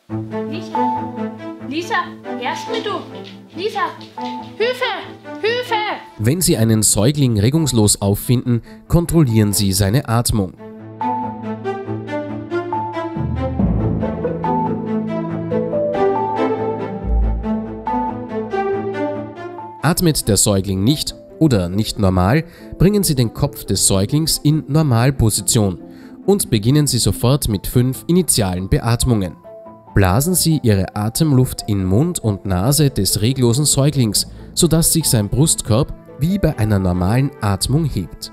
Lisa, hörst mich du? Lisa, Hilfe! Hilfe! Wenn Sie einen Säugling regungslos auffinden, kontrollieren Sie seine Atmung. Atmet der Säugling nicht oder nicht normal, bringen Sie den Kopf des Säuglings in Normalposition und beginnen Sie sofort mit 5 initialen Beatmungen. Blasen Sie Ihre Atemluft in Mund und Nase des reglosen Säuglings, sodass sich sein Brustkorb wie bei einer normalen Atmung hebt.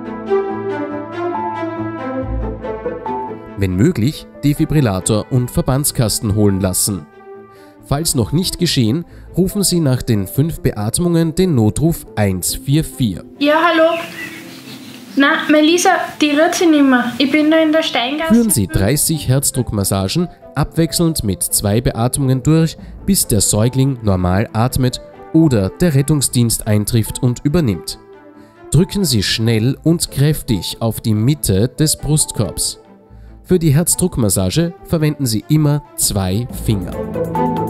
Wenn möglich, Defibrillator und Verbandskasten holen lassen. Falls noch nicht geschehen, rufen Sie nach den 5 Beatmungen den Notruf 144. Ja, hallo? Na, Melissa, die rührt sich nicht mehr. Ich bin da in der Steingasse. Führen Sie 30 Herzdruckmassagen abwechselnd mit 2 Beatmungen durch, bis der Säugling normal atmet oder der Rettungsdienst eintrifft und übernimmt. Drücken Sie schnell und kräftig auf die Mitte des Brustkorbs. Für die Herzdruckmassage verwenden Sie immer 2 Finger.